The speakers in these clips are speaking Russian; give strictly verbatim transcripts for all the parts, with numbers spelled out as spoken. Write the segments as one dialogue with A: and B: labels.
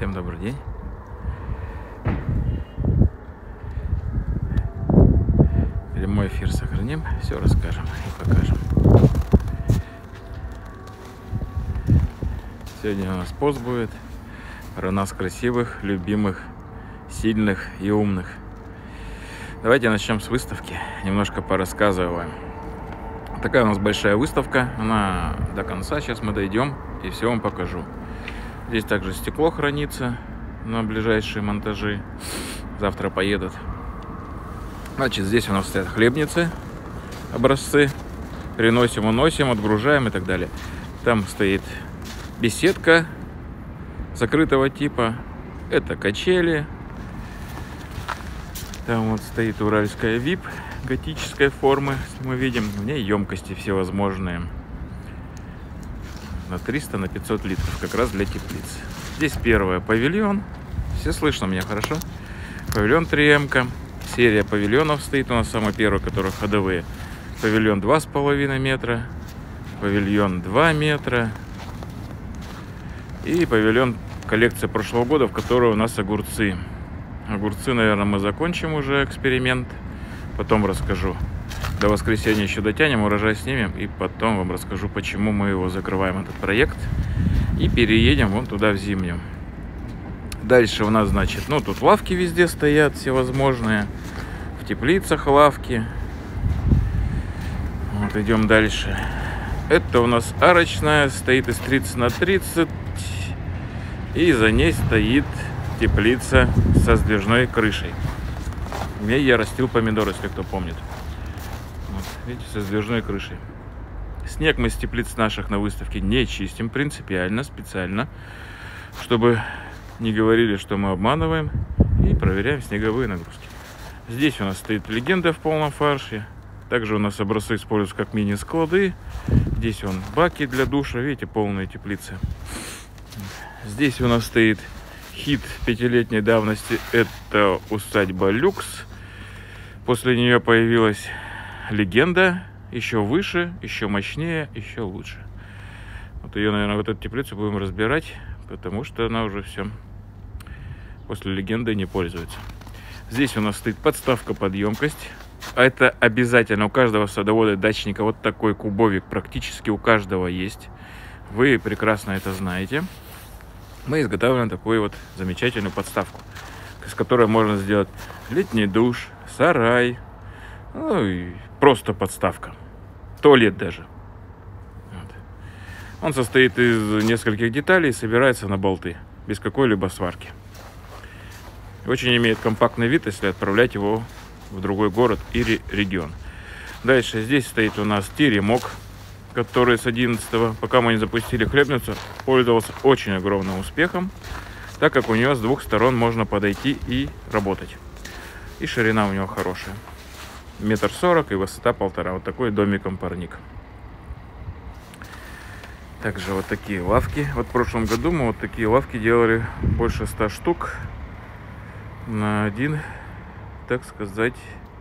A: Всем добрый день. Прямой эфир сохраним, все расскажем и покажем. Сегодня у нас пост будет про нас красивых, любимых, сильных и умных. Давайте начнем с выставки. Немножко порассказываю вам. Такая у нас большая выставка. Она до конца. Сейчас мы дойдем и все вам покажу. Здесь также стекло хранится на ближайшие монтажи. Завтра поедут. Значит, здесь у нас стоят хлебницы, образцы. Приносим, уносим, отгружаем и так далее. Там стоит беседка закрытого типа. Это качели. Там вот стоит уральская ви ай пи готической формы, если мы видим. В ней емкости всевозможные. На триста, на пятьсот литров, как раз для теплиц. Здесь первое павильон. Все слышно меня хорошо? Павильон три эм. Серия павильонов стоит у нас самый первый, который ходовые. Павильон два с половиной метра. Павильон два метра. И павильон коллекция прошлого года, в которой у нас огурцы. Огурцы, наверное, мы закончим уже эксперимент. Потом расскажу. До воскресенья еще дотянем, урожай снимем. И потом вам расскажу, почему мы его закрываем, этот проект. И переедем вон туда, в зимнюю. Дальше у нас, значит, ну тут лавки везде стоят всевозможные. В теплицах лавки. Вот идем дальше. Это у нас арочная, стоит из тридцати на тридцать. И за ней стоит теплица со сдвижной крышей. В ней я растил помидоры, если кто помнит. Вот, видите, со сдвижной крышей. Снег мы с теплиц наших на выставке не чистим принципиально, специально, чтобы не говорили, что мы обманываем, и проверяем снеговые нагрузки. Здесь у нас стоит легенда в полном фарше. Также у нас образцы используются как мини-склады. Здесь вон баки для душа, видите, полные теплицы. Здесь у нас стоит хит пятилетней давности. Это усадьба люкс. После нее появилась легенда. Еще выше, еще мощнее, еще лучше. Вот ее, наверное, вот эту теплицу будем разбирать, потому что она уже все после легенды не пользуется. Здесь у нас стоит подставка под емкость. А это обязательно у каждого садовода, дачника. Вот такой кубовик практически у каждого есть. Вы прекрасно это знаете. Мы изготавливаем такую вот замечательную подставку, с которой можно сделать летний душ, сарай, ну и просто подставка, туалет даже. Вот. Он состоит из нескольких деталей и собирается на болты, без какой-либо сварки. Очень имеет компактный вид, если отправлять его в другой город или регион. Дальше здесь стоит у нас теремок, который с одиннадцатого, пока мы не запустили хлебницу, пользовался очень огромным успехом, так как у нее с двух сторон можно подойти и работать. И ширина у него хорошая. Метр сорок и высота полтора. Вот такой домиком-парник. Также вот такие лавки. Вот в прошлом году мы вот такие лавки делали больше ста штук на один, так сказать,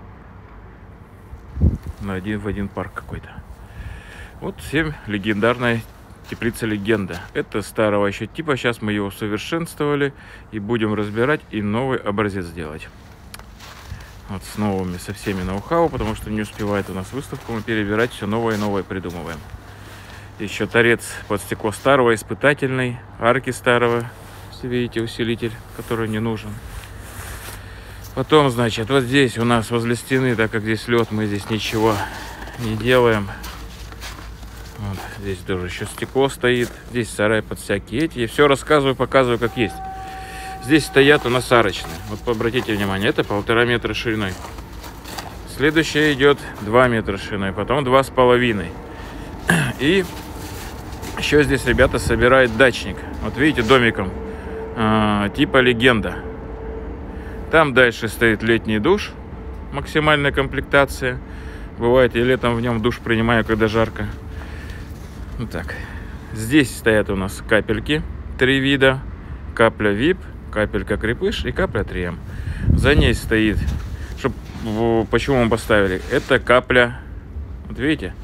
A: на один в один парк какой-то. Вот всем легендарная теплица легенда. Это старого еще типа. Сейчас мы его усовершенствовали и будем разбирать и новый образец делать. Вот с новыми, со всеми ноу-хау, потому что не успевает у нас выставку. Мы перебирать все новое и новое придумываем. Еще торец под стекло старого, испытательный, арки старого. Все видите, усилитель, который не нужен. Потом, значит, вот здесь у нас возле стены, так как здесь лед, мы здесь ничего не делаем. Вот, здесь тоже еще стекло стоит. Здесь сарай под всякие эти. Я все рассказываю, показываю, как есть. Здесь стоят у нас арочные. Вот обратите внимание, это полтора метра шириной. Следующая идет два метра шириной, потом два с половиной. И еще здесь ребята собирают дачник. Вот видите, домиком э, типа легенда. Там дальше стоит летний душ, максимальная комплектация. Бывает, я летом в нем душ принимаю, когда жарко. Вот так. Здесь стоят у нас капельки, три вида. Капля ви ай пи, капелька крепыш и капля три эм. За ней стоит, чтоб, почему мы поставили, это капля, вот видите,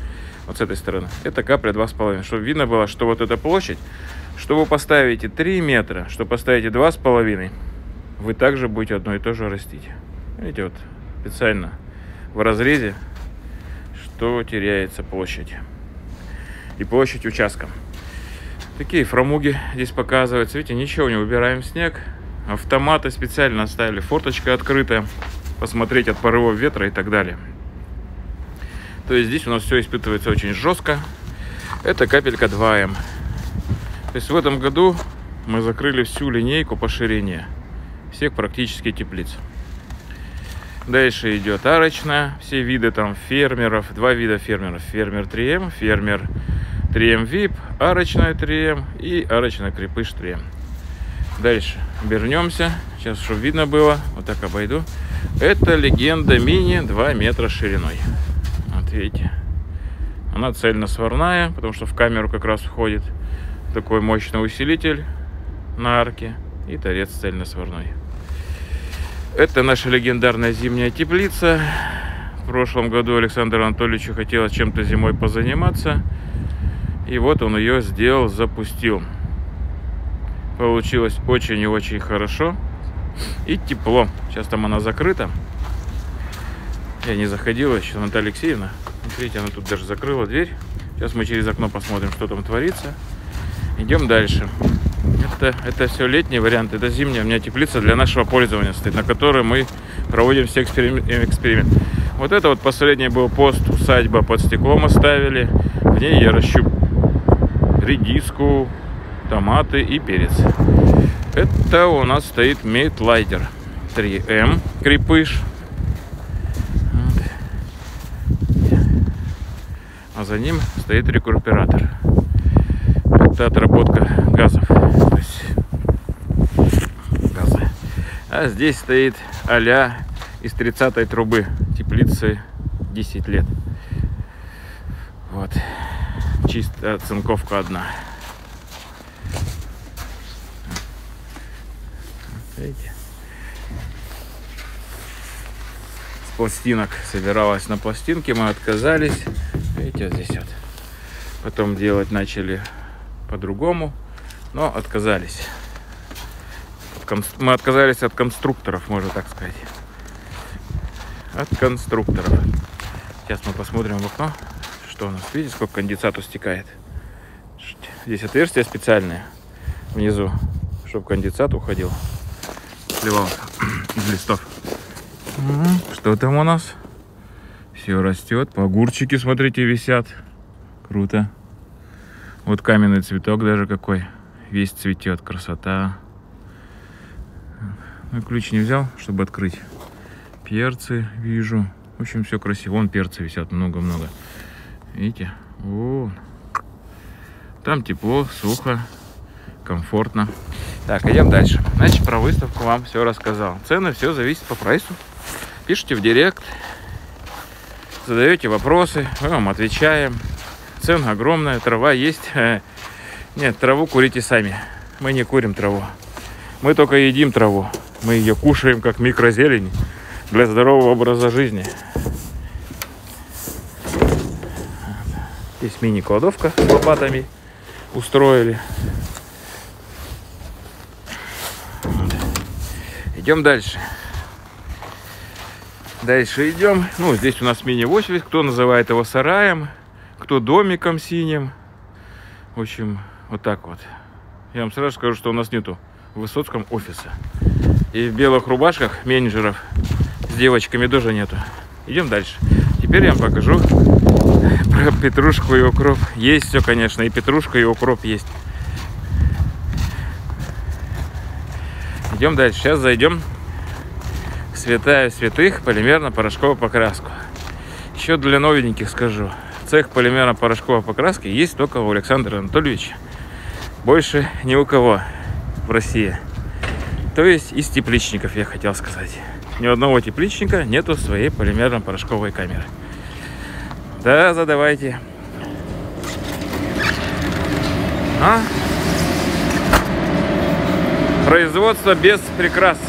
A: вот с этой стороны, это капля два с половиной. Чтобы видно было, что вот эта площадь, что вы поставите три метра, что поставите два с половиной, вы также будете одно и то же растить. Видите, вот специально в разрезе, что теряется площадь. И площадь участка. Такие фрамуги здесь показываются. Видите, ничего не убираем снег. Автоматы специально оставили. Форточка открытая. Посмотреть от порывов ветра и так далее. То есть здесь у нас все испытывается очень жестко. Это капелька два эм. То есть в этом году мы закрыли всю линейку поширения всех практически теплиц. Дальше идет арочная. Все виды там фермеров. Два вида фермеров. Фермер три эм, фермер три эм ви ай пи, арочная три эм и арочная крепыш три эм. Дальше вернемся. Сейчас, чтобы видно было, вот так обойду. Это легенда мини два метра шириной. Вот видите. Она цельносварная, потому что в камеру как раз входит такой мощный усилитель на арке и торец цельносварной. Это наша легендарная зимняя теплица. В прошлом году Александру Анатольевичу хотелось чем-то зимой позаниматься. И вот он ее сделал, запустил. Получилось очень и очень хорошо. И тепло. Сейчас там она закрыта. Я не заходила еще, Наталья Алексеевна. Смотрите, она тут даже закрыла дверь. Сейчас мы через окно посмотрим, что там творится. Идем дальше. Это, это все летний вариант. Это зимняя у меня теплица для нашего пользования стоит, на которой мы проводим все эксперименты. Эксперимент. Вот это вот последний был пост, усадьба под стеклом оставили. В ней я ращу редиску, томаты и перец. Это у нас стоит Мейтлайдер три эм крепыш. А за ним стоит рекуператор. Это отработка газов. То есть газы. А здесь стоит а-ля из тридцатой трубы теплицы десять лет. Вот. Чистая оцинковка одна. Видите? С пластинок собиралась на пластинке, мы отказались. Видите, вот здесь вот. Потом делать начали по-другому, но отказались. Мы отказались от конструкторов, можно так сказать. От конструкторов. Сейчас мы посмотрим в окно, что у нас. Видите, сколько конденсату стекает. Здесь отверстие специальное внизу, чтобы конденсат уходил, сливался из листов. Что там у нас? Все растет. Огурчики, смотрите, висят. Круто. Вот каменный цветок даже какой. Весь цветет. Красота. Ну, ключ не взял, чтобы открыть. Перцы вижу. В общем, все красиво. Вон перцы висят много-много. Видите? О, там тепло, сухо, комфортно. Так, идем дальше. Значит, про выставку вам все рассказал. Цены, все зависит по прайсу. Пишите в директ. Задаете вопросы, мы вам отвечаем. Цена огромная, трава есть. Нет, траву курите сами. Мы не курим траву. Мы только едим траву. Мы ее кушаем как микрозелень для здорового образа жизни. Здесь мини-кладовка с лопатами устроили. Идем дальше. Дальше идем. Ну, здесь у нас мини-офис. Кто называет его сараем, кто домиком синим. В общем, вот так вот. Я вам сразу скажу, что у нас нету в Высоцком офиса. И в белых рубашках менеджеров с девочками тоже нету. Идем дальше. Теперь я вам покажу про петрушку и укроп. Есть все, конечно, и петрушка, и укроп есть. Идем дальше. Сейчас зайдем в святая святых полимерно-порошковую покраску. Еще для новеньких скажу. Цех полимерно-порошковой покраски есть только у Александра Анатольевича. Больше ни у кого в России. То есть из тепличников, я хотел сказать. Ни одного тепличника нету своей полимерно-порошковой камеры. Да, задавайте. А? Производство без прикрас.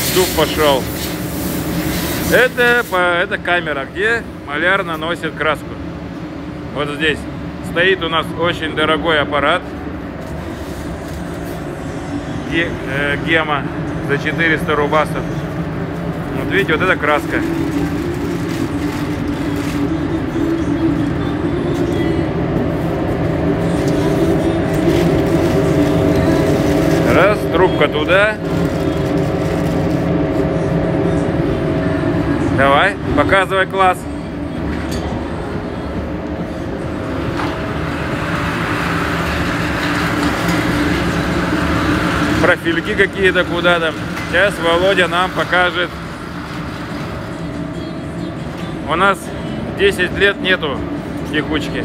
A: Дух пошел. Это, это камера, где маляр наносит краску. Вот здесь стоит у нас очень дорогой аппарат. Гема за четыреста рубасов. Вот видите, вот это краска. Раз, трубка туда. Давай, показывай класс. Профильки какие-то куда-то. Сейчас Володя нам покажет. У нас десять лет нету текучки.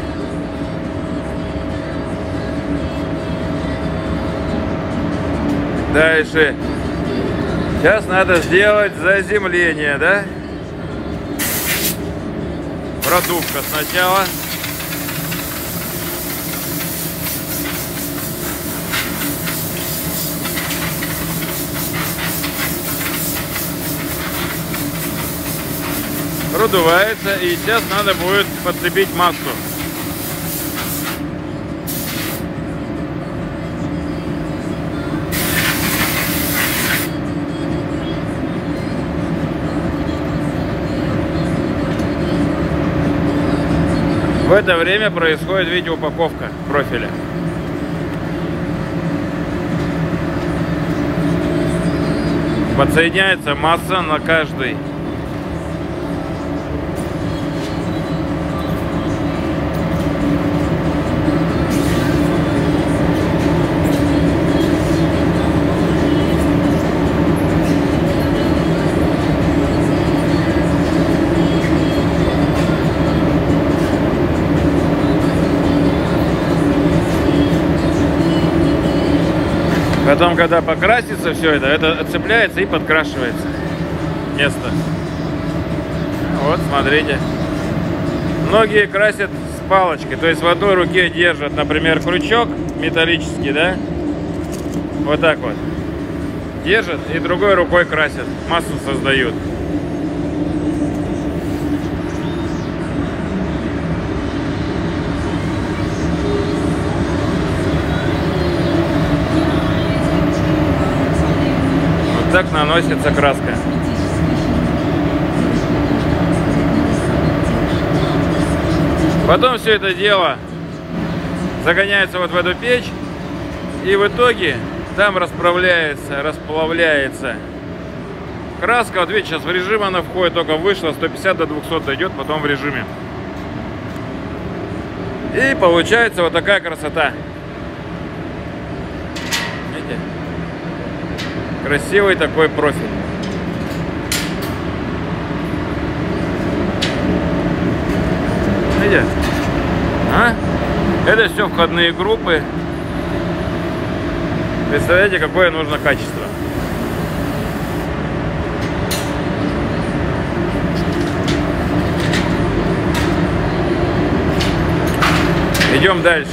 A: Дальше. Сейчас надо сделать заземление, да? Продувка сначала. Продувается, и сейчас надо будет подцепить массу. В это время происходит, видите, упаковка профиля. Подсоединяется масса на каждый. Потом, когда покрасится все это, это отцепляется и подкрашивается место. Вот, смотрите. Многие красят с палочкой, то есть в одной руке держат, например, крючок металлический, да? Вот так вот. Держат и другой рукой красят, массу создают. Так наносится краска. Потом все это дело загоняется вот в эту печь, и в итоге там расправляется, расплавляется краска. Вот видите, сейчас в режим она входит, только вышла, сто пятьдесят до двухсот идет, потом в режиме. И получается вот такая красота. Видите? Красивый такой профиль. Видите? А? Это все входные группы. Представляете, какое нужно качество. Идем дальше.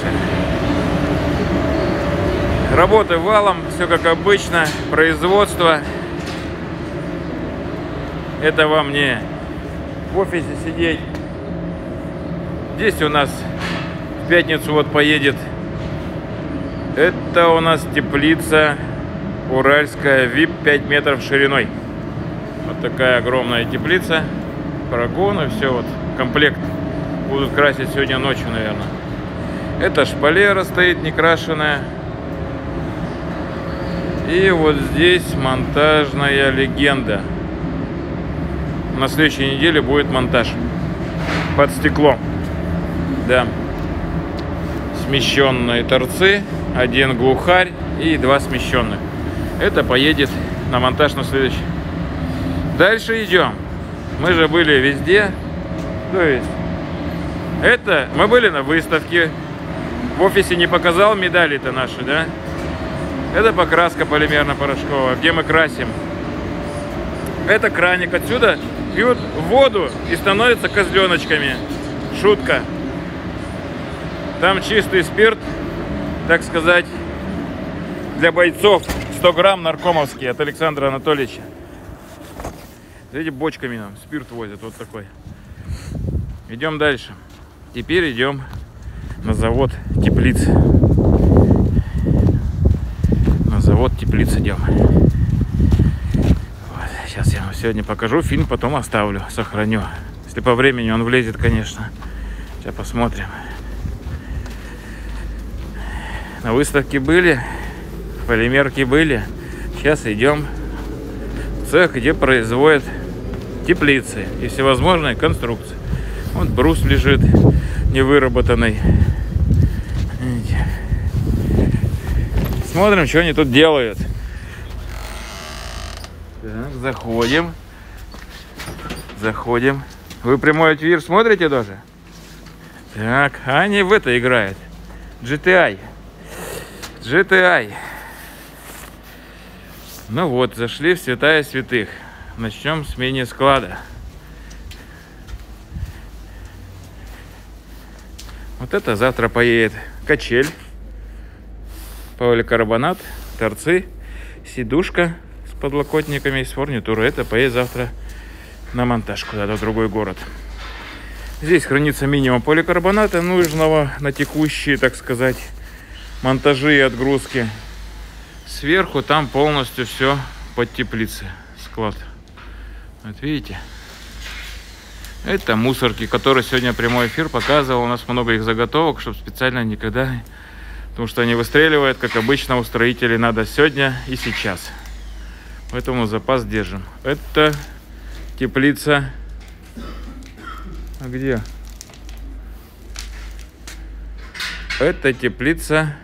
A: Работы валом, все как обычно, производство. Это вам не в офисе сидеть. Здесь у нас в пятницу вот поедет. Это у нас теплица уральская, ви ай пи пять метров шириной. Вот такая огромная теплица. Прогоны, все вот, комплект. Будут красить сегодня ночью, наверное. Это шпалера стоит некрашенная. И вот здесь монтажная легенда. На следующей неделе будет монтаж под стеклом. Да. Смещенные торцы, один глухарь и два смещенных. Это поедет на монтаж на следующий. Дальше идем. Мы же были везде. То есть это мы были на выставке. В офисе не показал медали-то наши, да? Это покраска полимерно-порошковая, где мы красим. Это краник. Отсюда пьют воду и становятся козленочками. Шутка. Там чистый спирт, так сказать, для бойцов. сто грамм наркомовский от Александра Анатольевича. Эти бочками нам спирт возят, вот такой. Идем дальше. Теперь идем на завод теплиц. На завод теплиц идем. Вот. Сейчас я вам сегодня покажу фильм, потом оставлю, сохраню. Если по времени он влезет, конечно. Сейчас посмотрим. На выставке были, полимерки были. Сейчас идем в цех, где производят теплицы и всевозможные конструкции. Вот брус лежит невыработанный. Смотрим, что они тут делают. Так, заходим. Заходим. Вы прямой эфир смотрите тоже? Так, а они в это играют. джи ти ай. джи ти ай. Ну вот, зашли в святая святых. Начнем с мини-склада. Вот это завтра поедет качель, поликарбонат, торцы, сидушка с подлокотниками и с фурнитурой. Это поедет завтра на монтаж куда-то в другой город. Здесь хранится минимум поликарбоната, нужного на текущие, так сказать, монтажи и отгрузки. Сверху там полностью все под теплицы, склад. Вот видите? Это мусорки, которые сегодня прямой эфир показывал. У нас много их заготовок, чтобы специально никогда... Потому что они выстреливают, как обычно, у строителей надо сегодня и сейчас. Поэтому запас держим. Это теплица... А где? Это теплица...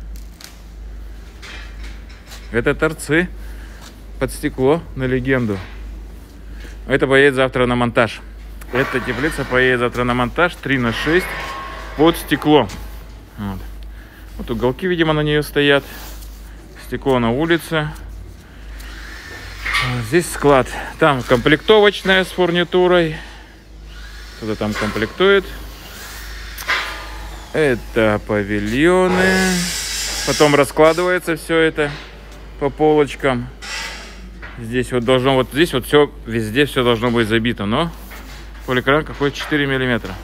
A: Это торцы под стекло на легенду. Это поедет завтра на монтаж. Эта теплица поедет завтра на монтаж три на шесть под стекло. Вот. Вот уголки, видимо, на нее стоят. Стекло на улице. Здесь склад. Там комплектовочная с фурнитурой. Кто-то там комплектует. Это павильоны. Потом раскладывается все это по полочкам. Здесь вот должно, вот здесь вот все, везде все должно быть забито, но поликран какой-то четыре миллиметра.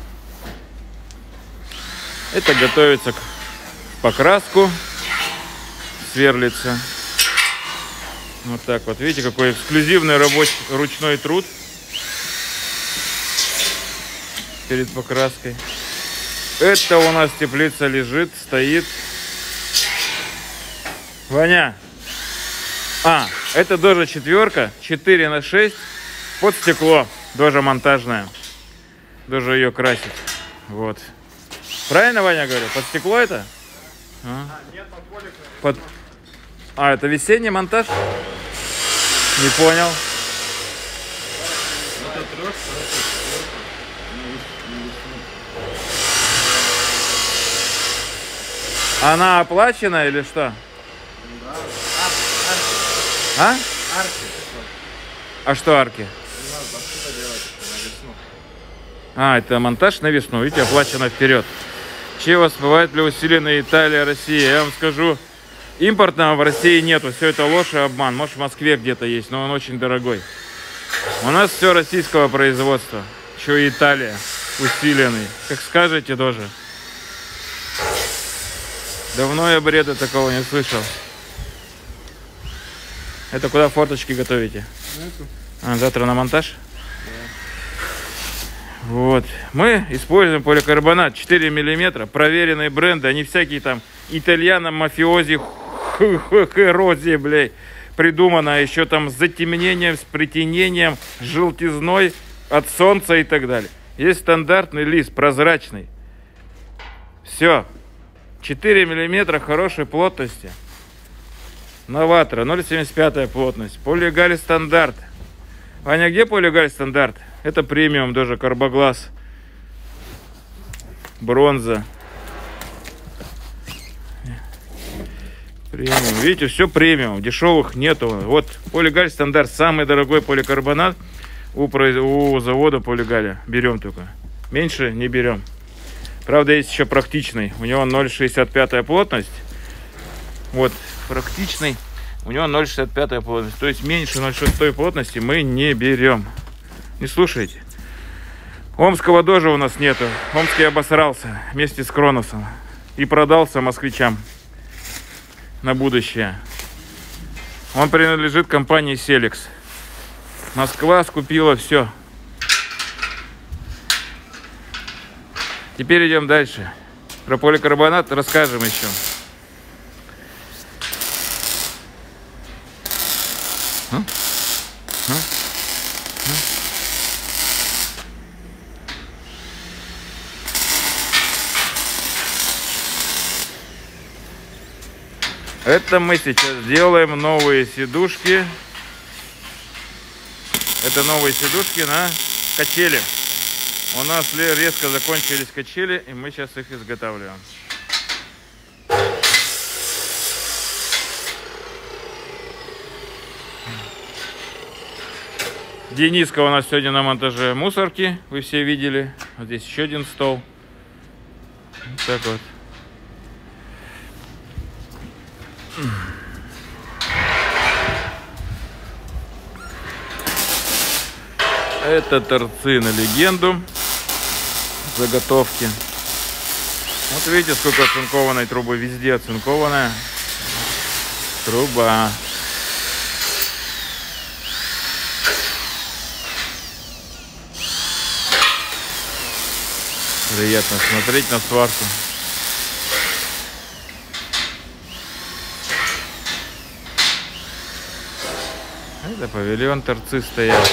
A: Это готовится к покраску, сверлится. Вот так вот, видите, какой эксклюзивный рабочий ручной труд перед покраской. Это у нас теплица лежит, стоит. Ваня. А, это тоже четверка, четыре на шесть под стекло, тоже монтажная. Тоже ее красить. Вот. Правильно, Ваня, говорю? Под стекло это? А, а нет, под полик. Под... А, это весенний монтаж? Не понял. Она оплачена или что? А? Арки. А что арки? А, это монтаж на весну. Видите, оплачено вперед. Чего бывает для усиленной Италия, Россия? Я вам скажу, импортного в России нету. Все это ложь и обман. Может, в Москве где-то есть, но он очень дорогой. У нас все российского производства. Еще и Италия усиленный. Как скажете тоже. Давно я бреда такого не слышал. Это куда форточки готовите? А, завтра на монтаж? Да. Вот. Мы используем поликарбонат четыре миллиметра. Проверенные бренды. Они всякие там итальяно, мафиози, рози, блядь. Придумано еще там с затемнением, с притенением, с желтизной от солнца и так далее. Есть стандартный лист, прозрачный. Все. четыре миллиметра хорошей плотности. Новатора, ноль семьдесят пять плотность. Полигаль стандарт. Ваня, где полигаль стандарт? Это премиум, даже карбоглаз. Бронза. Премиум. Видите, все премиум. Дешевых нету. Вот полигаль стандарт. Самый дорогой поликарбонат у, у завода полигаля. Берем только. Меньше не берем. Правда, есть еще практичный. У него ноль шестьдесят пять плотность. Вот, практичный. У него ноль шестьдесят пять плотность. То есть меньше ноль шесть плотности мы не берем. Не слушайте. Омского дожа у нас нету. Омский обосрался вместе с Кроносом. И продался москвичам на будущее. Он принадлежит компании Селекс. Москва скупила все. Теперь идем дальше. Про поликарбонат расскажем еще. А? А? А? Это мы сейчас делаем новые сидушки. Это новые сидушки на качели. У нас резко закончились качели, и мы сейчас их изготавливаем. Дениска у нас сегодня на монтаже мусорки. Вы все видели. Вот здесь еще один стол. Вот так вот. Это торцы на легенду. Заготовки. Вот видите, сколько оцинкованной трубы. Везде оцинкованная труба. Приятно смотреть на сварку. Это павильон, торцы стоят.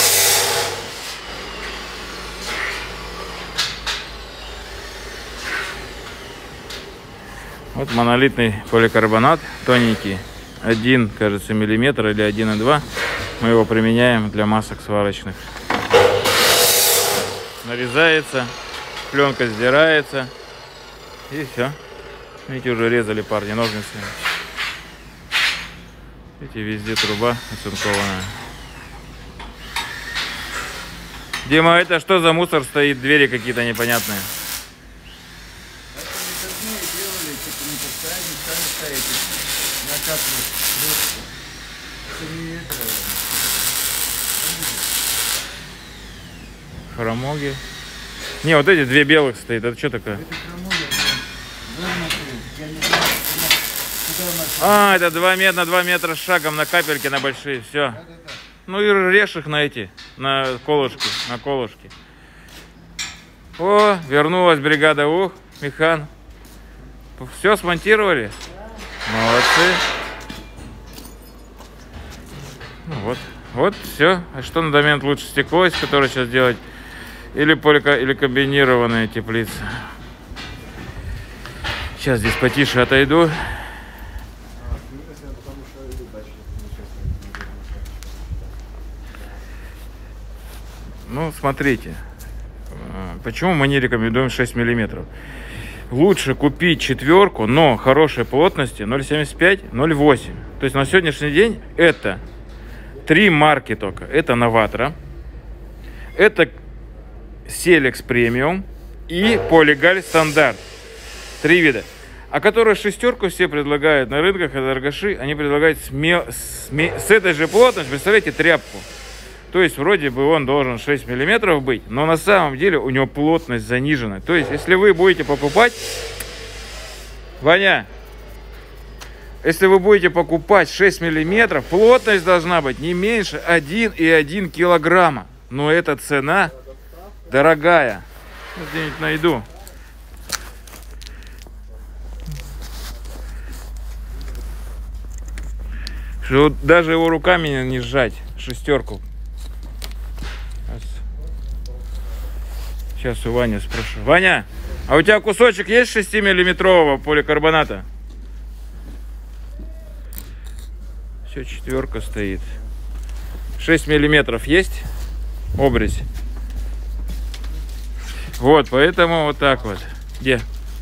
A: Вот монолитный поликарбонат, тоненький, один, кажется, миллиметр или один и два. Мы его применяем для масок сварочных. Нарезается, пленка сдирается, и все. Видите, уже резали парни ножницами. Видите, везде труба оцинкованная. Дима, это что за мусор стоит? Двери какие-то непонятные. Хромоги. Не, вот эти две белых стоит. Это что такое? А, это два метра на два метра с шагом на капельки, на большие. Все. Ну и режь их на эти, на колышки, на колышки. О, вернулась бригада. Ух, механ. Все смонтировали? Молодцы. Ну вот. Вот все. А что на момент лучше, стекло, из которого сейчас делать? Или полика, или комбинированная теплица. Сейчас здесь потише отойду. Ну, смотрите. Почему мы не рекомендуем шесть миллиметров? Лучше купить четверку, но хорошей плотности ноль семьдесят пять — ноль восемь. То есть на сегодняшний день это три марки только. Это Новатра, это Селекс премиум и Полигаль стандарт. Три вида. А которые шестерку все предлагают на рынках, это торгаши, они предлагают смел, сме, с этой же плотностью, представляете, тряпку. То есть вроде бы он должен шесть миллиметров быть, но на самом деле у него плотность занижена. То есть если вы будете покупать, Ваня, если вы будете покупать шесть миллиметров, плотность должна быть не меньше один и один килограмма. Но эта цена дорогая. Где-нибудь найду. Что даже его руками не сжать, шестерку. Сейчас у Вани спрошу. Ваня, а у тебя кусочек есть шестимиллиметрового поликарбоната? Все, четверка стоит. шесть миллиметров есть обрезь? Вот, поэтому вот так вот. Где?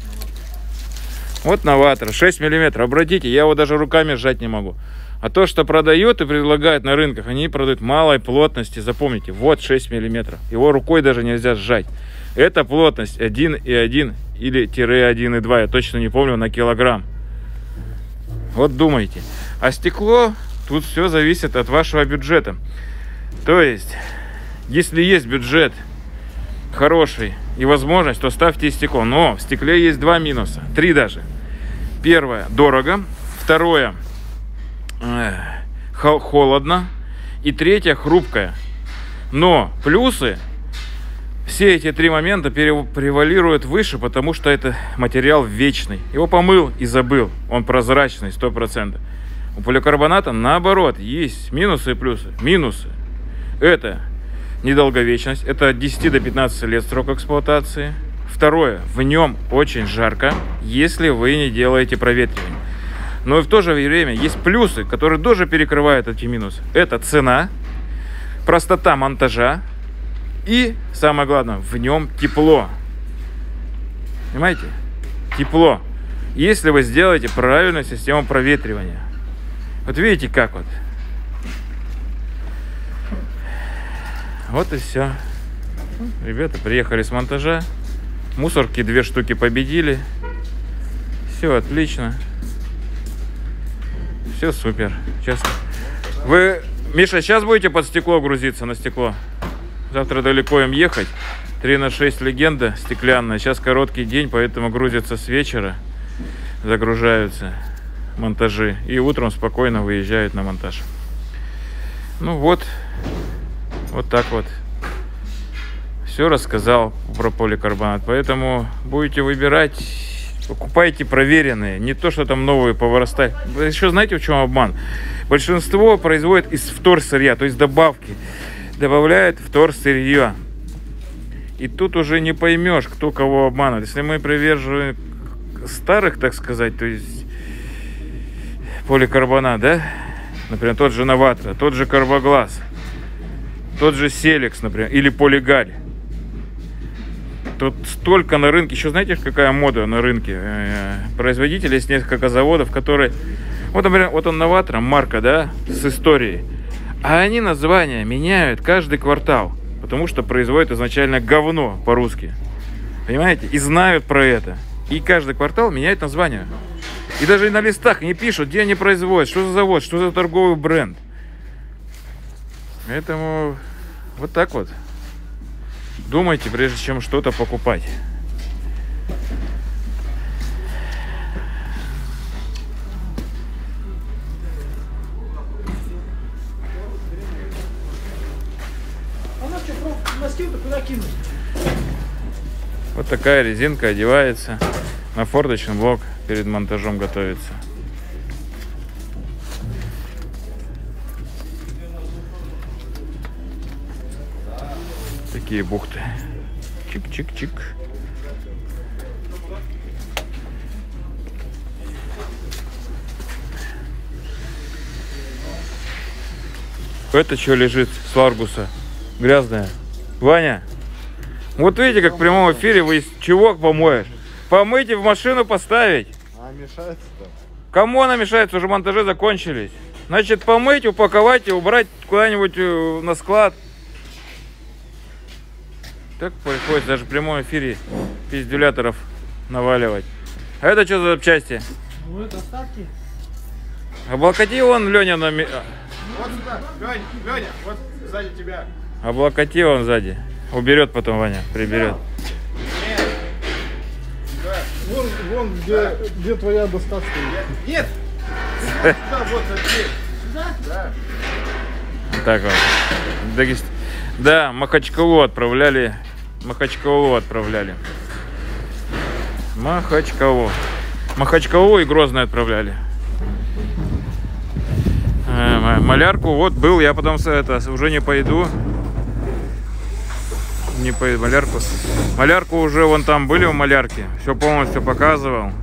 A: Вот Новатра, шесть миллиметров. Обратите, я его даже руками сжать не могу. А то, что продают и предлагают на рынках, они продают малой плотности. Запомните, вот шесть миллиметров. Его рукой даже нельзя сжать. Это плотность один и один или тире один и два. Я точно не помню, на килограмм. Вот думайте. А стекло, тут все зависит от вашего бюджета. То есть, Если есть бюджет хороший и возможность, то ставьте стекло. Но в стекле есть два минуса, три даже. Первое, дорого. Второе, э, холодно. И третье, хрупкое. Но плюсы, все эти три момента превалируют выше, потому что это материал вечный. Его помыл и забыл, он прозрачный, сто процентов. У поликарбоната наоборот, есть минусы и плюсы. Минусы — это недолговечность, это от десяти до пятнадцати лет срок эксплуатации. Второе, в нем очень жарко, если вы не делаете проветривание. Но и в то же время есть плюсы, которые тоже перекрывают эти минусы. Это цена, простота монтажа и, самое главное, в нем тепло. Понимаете? Тепло. Если вы сделаете правильную систему проветривания. Вот видите, как вот. Вот и все. Ребята приехали с монтажа. Мусорки две штуки победили. Все отлично. Все супер. Сейчас. Вы, Миша, сейчас будете под стекло грузиться, на стекло? Завтра далеко им ехать. три на шесть легенда стеклянная. Сейчас короткий день, поэтому грузятся с вечера. Загружаются монтажи. И утром спокойно выезжают на монтаж. Ну вот. Вот так вот. Все рассказал про поликарбонат. Поэтому будете выбирать, покупайте проверенные. Не то, что там новые повырастают. Еще знаете, в чем обман? Большинство производит из вторсырья, то есть добавки. Добавляет вторсырье. И тут уже не поймешь, кто кого обманывает. Если мы привержены старых, так сказать, то есть поликарбонат, да? Например, тот же Новатор, тот же Карбоглаз, тот же Селекс, например, или Полигаль. Тут столько на рынке. Еще знаете, какая мода на рынке? Производители, есть несколько заводов, которые... Вот, например, вот он Новатор, марка, да, с историей. А они названия меняют каждый квартал. Потому что производят изначально говно по-русски. Понимаете? И знают про это. И каждый квартал меняет название. И даже на листах не пишут, где они производят, что за завод, что за торговый бренд. Поэтому вот так вот. Думайте, прежде чем что-то покупать. Вот такая резинка одевается на форточный блок, перед монтажом готовится. Такие бухты. Чик-чик-чик. Это что лежит с Ларгуса? Грязная. Ваня, вот видите, как в прямом эфире вы чего помоешь? Помыть и в машину поставить.
B: А мешается-то?
A: Кому она мешается? Уже монтажи закончились. Значит, помыть, упаковать и убрать куда-нибудь на склад. Так приходится даже в прямом эфире пиздюляторов наваливать. А это что за запчасти?
B: Ну это остатки.
A: Облокоти вон, Леня, на...
B: Вот сюда, Лень, Леня, вот сзади тебя.
A: Облокоти вон сзади. Уберет потом Ваня, приберет.
B: Нет. Да. Вон, вон где, да. Где твоя доска стоит. Нет. Вот сюда, вот здесь. Сюда? Да.
A: Так вот. Дагест... Да, Махачкалу отправляли. Махачкалу отправляли. Махачкалу. Махачкалу и Грозный отправляли. Э, малярку вот был, я потом это уже не пойду. Не по малярку. Малярку уже вон там были у малярки. Все полностью показывал.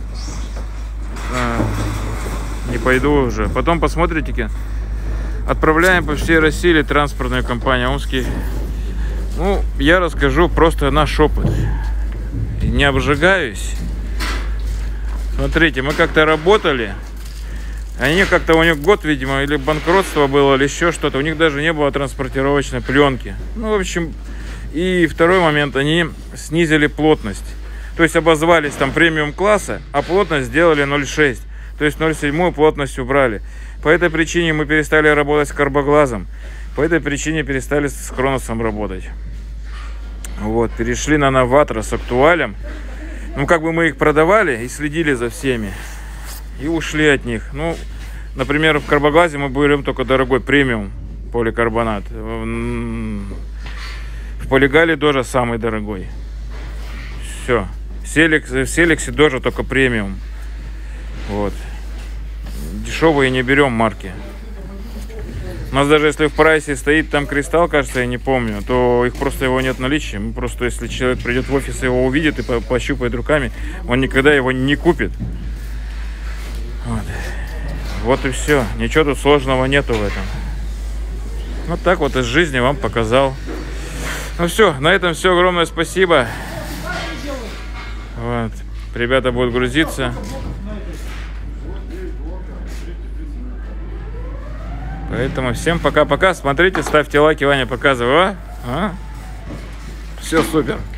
A: А, не пойду уже. Потом посмотрите. Отправляем по всей России транспортную компанию Омский. Ну, я расскажу просто наш опыт. Не обжигаюсь. Смотрите, мы как-то работали. Они как-то, у них год, видимо, или банкротство было, или еще что-то. У них даже не было транспортировочной пленки. Ну, в общем... И второй момент, они снизили плотность. То есть обозвались там премиум класса, а плотность сделали ноль целых шесть десятых. То есть ноль целых семь десятых плотность убрали. По этой причине мы перестали работать с карбоглазом. По этой причине перестали с Хроносом работать. Вот, перешли на Новатор с Актуалем. Ну, как бы мы их продавали и следили за всеми. И ушли от них. Ну, например, в Карбоглазе мы берем только дорогой премиум поликарбонат. В Полигале тоже самый дорогой. Все. Селекс, в Селексе тоже только премиум. Вот. Дешевые не берем марки. У нас даже если в прайсе стоит там кристалл, кажется, я не помню, то их просто его нет в наличии. Мы просто, если человек придет в офис и его увидит и пощупает руками, он никогда его не купит. Вот, вот и все. Ничего тут сложного нету в этом. Вот так вот из жизни вам показал. Ну все, на этом все. Огромное спасибо. Вот. Ребята будут грузиться. Поэтому всем пока-пока. Смотрите, ставьте лайки, Ваня показываю. А? А? Все супер.